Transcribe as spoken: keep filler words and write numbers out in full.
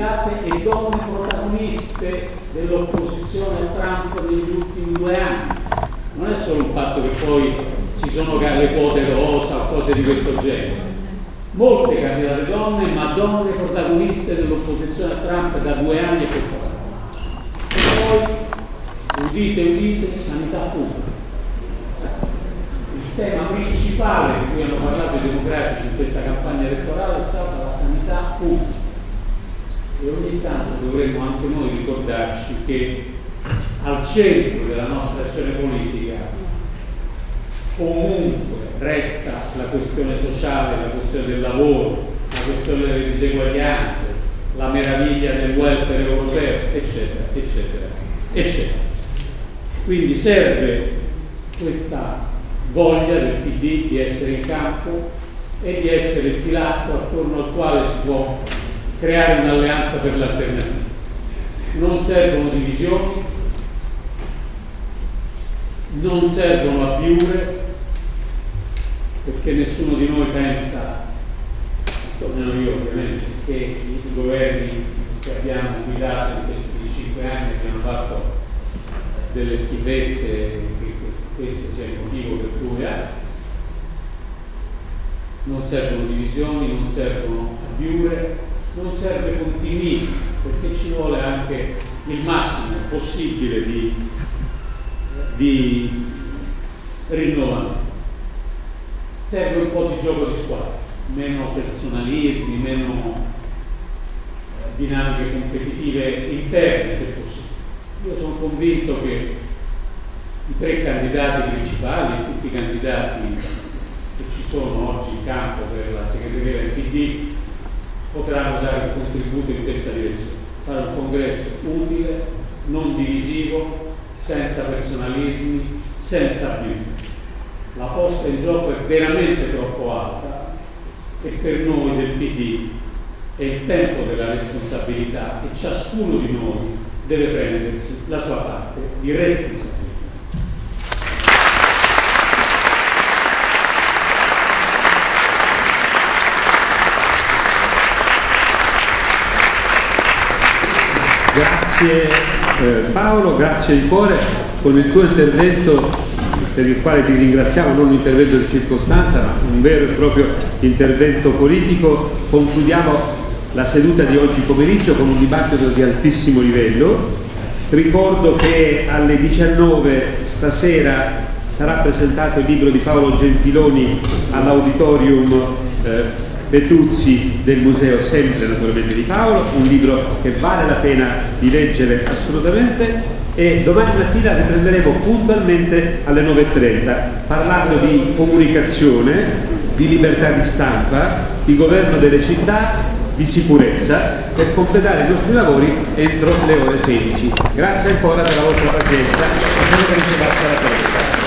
candidate e donne protagoniste dell'opposizione a Trump negli ultimi due anni. Non è solo un fatto che poi ci sono le quote rosa o cose di questo genere. Molte candidate donne, ma donne protagoniste dell'opposizione a Trump da due anni a questa parte. E poi, udite, udite, sanità pubblica. Il tema principale di cui hanno parlato i democratici in questa campagna elettorale è stata la sanità pubblica. E ogni tanto dovremmo anche noi ricordarci che al centro della nostra azione politica comunque resta la questione sociale, la questione del lavoro, la questione delle diseguaglianze, la meraviglia del welfare europeo, eccetera, eccetera, eccetera. Quindi serve questa voglia del P D di essere in campo e di essere il pilastro attorno al quale si può creare un'alleanza per l'alternativa. Non servono divisioni, non servono abiure, perché nessuno di noi pensa, almeno io ovviamente, che i governi che abbiamo guidato in questi cinque anni abbiano fatto delle schifezze, che questo sia il motivo per cui eh, non servono divisioni, non servono abiure, non serve continuismo, perché ci vuole anche il massimo possibile di, di rinnovamento. Serve un po' di gioco di squadra, meno personalismi, meno dinamiche competitive interne, se possibile. Io sono convinto che i tre candidati principali, tutti i candidati che ci sono oggi in campo per la segreteria del P D, potranno dare un contributo in questa direzione. Fare un congresso utile, non divisivo, senza personalismi, senza abitudini. La posta in gioco è veramente troppo alta e per noi del P D è il tempo della responsabilità e ciascuno di noi deve prendersi la sua parte di responsabilità. Grazie eh, Paolo, grazie di cuore. Con il tuo intervento, per il quale ti ringraziamo, non un intervento di circostanza ma un vero e proprio intervento politico, concludiamo la seduta di oggi pomeriggio con un dibattito di altissimo livello. Ricordo che alle diciannove stasera sarà presentato il libro di Paolo Gentiloni all'auditorium eh, Petuzzi del museo, sempre naturalmente di Paolo, un libro che vale la pena di leggere assolutamente, e domani mattina riprenderemo puntualmente alle nove e trenta parlando di comunicazione, di libertà di stampa, di governo delle città, di sicurezza, per completare i nostri lavori entro le ore sedici. Grazie ancora per la vostra pazienza e per la